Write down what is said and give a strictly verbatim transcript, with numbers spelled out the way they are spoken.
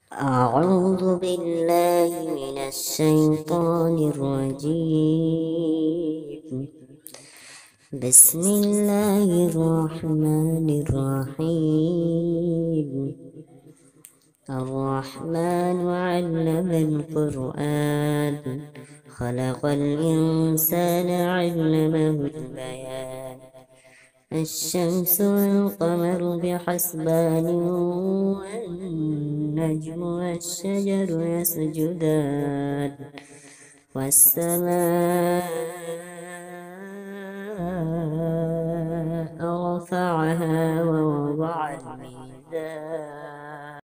أعوذ بالله من الشيطان الرجيم. بسم الله الرحمن الرحيم. الرحمن علم القرآن خلق الإنسان علمه البيان. الشمس والقمر بحسبان والنجم والشجر يسجدان والسماء